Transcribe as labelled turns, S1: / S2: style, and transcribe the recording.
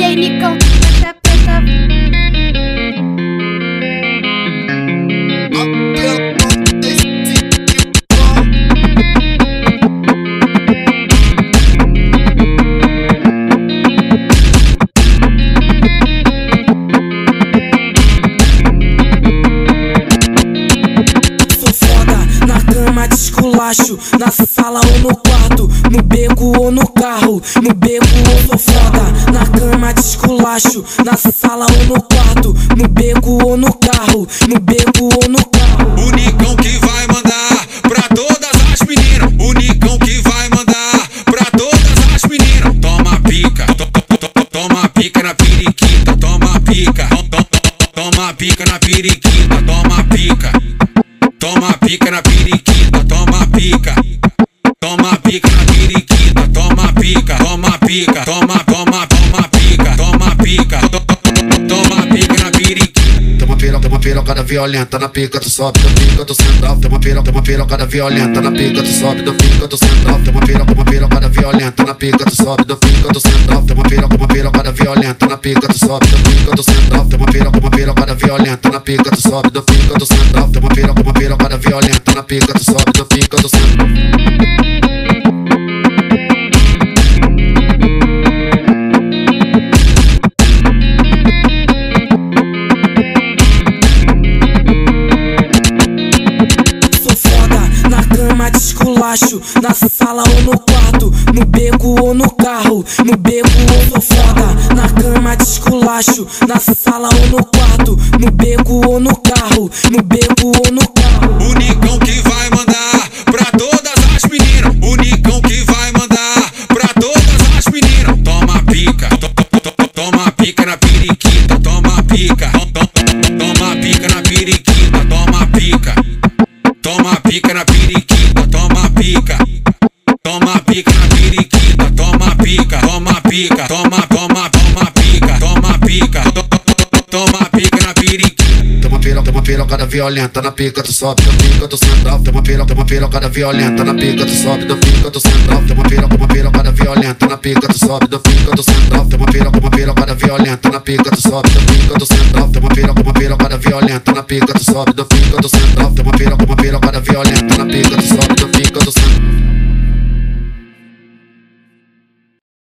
S1: DJ Nicão, presta, presta.
S2: Esculacho, na sala ou no quarto, no beco ou no carro, no beco ou sou foda. Na cama de esculacho, na sala ou no quarto, no beco ou no carro, no beco ou no carro.
S3: O Nicão que vai mandar pra todas as meninas. O Nicão que vai mandar pra todas as meninas. Toma pica, toma pica na periquita, toma pica, toma pica na periquita, toma pica. Toma pica na periquita, toma pica. Toma pica na periquita, toma pica. Toma pica, toma pica. Toma pica, toma pica na periquita.
S4: Tem uma pirocada violenta na pica, tu sobe, da pica, tu senta. Tem uma pirocada violenta na pica, tu sobe, da pica, tu senta. Tem uma pirocada violenta na pica, tu sobe, da pica, tu senta. Tem uma pirocada violenta na pica, tu sobe, da pica, tu senta. Tem uma pirocada violenta na pica, tu sobe, da pica, tu senta. Tem uma pirocada violenta na pica, tu sobe, da pica, tu senta.
S2: Esculacho, na sala ou no quarto, no beco ou no carro, no beco ou sou foda. Na cama de esculacho, na sala ou no quarto, no beco ou no carro, no beco ou no carro.
S3: O Nicão que vai mandar pra todas as meninas. O Nicão que vai mandar pra todas as meninas. Toma pica, toma pica na periquita, toma pica. Toma pica na periquita, toma pica. Toma pica na periquita, toma pica. Toma pica na periquita, toma pica. Toma pica, toma pica. Toma pica, toma pica na periquita.
S4: Tem uma pirocada violenta na pica, tu sobe, da pica, tu senta. Tem uma pirocada violenta na pica, tu sobe, da pica, tu senta. Tem uma pirocada violenta na pica, tu sobe, da pica, tu senta. Tem uma pirocada violenta na pica, tu sobe, da pica, tu senta. Tem uma pirocada violenta na pica, tu sobe, da pica, tu senta. Tem uma pirocada violenta na pica, tu sobe, da pica.